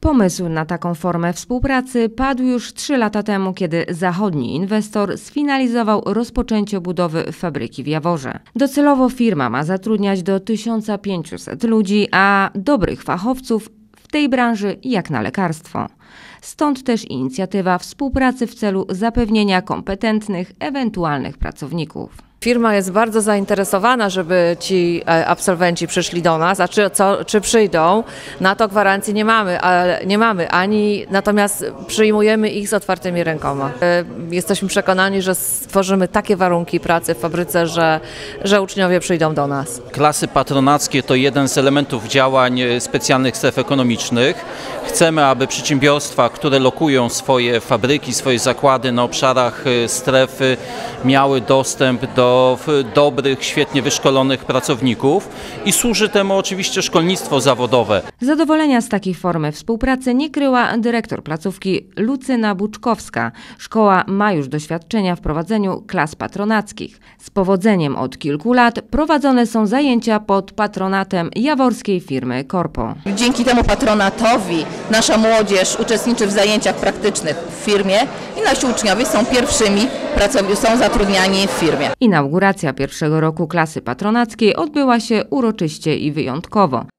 Pomysł na taką formę współpracy padł już 3 lata temu, kiedy zachodni inwestor sfinalizował rozpoczęcie budowy fabryki w Jaworze. Docelowo firma ma zatrudniać do 1500 ludzi, a dobrych fachowców w tej branży jak na lekarstwo. Stąd też inicjatywa współpracy w celu zapewnienia kompetentnych, ewentualnych pracowników. Firma jest bardzo zainteresowana, żeby ci absolwenci przyszli do nas, a czy przyjdą, na to gwarancji nie mamy ani, natomiast przyjmujemy ich z otwartymi rękoma. Jesteśmy przekonani, że stworzymy takie warunki pracy w fabryce, że uczniowie przyjdą do nas. Klasy patronackie to jeden z elementów działań specjalnych stref ekonomicznych. Chcemy, aby przedsiębiorstwa, które lokują swoje fabryki, swoje zakłady na obszarach strefy, miały dostęp do dobrych, świetnie wyszkolonych pracowników i służy temu oczywiście szkolnictwo zawodowe. Zadowolenia z takiej formy współpracy nie kryła dyrektor placówki Lucyna Buczkowska. Szkoła ma już doświadczenia w prowadzeniu klas patronackich. Z powodzeniem od kilku lat prowadzone są zajęcia pod patronatem jaworskiej firmy Corpo. Dzięki temu patronatowi nasza młodzież uczestniczy w zajęciach praktycznych w firmie i nasi uczniowie są zatrudniani w firmie. Inauguracja pierwszego roku klasy patronackiej odbyła się uroczyście i wyjątkowo.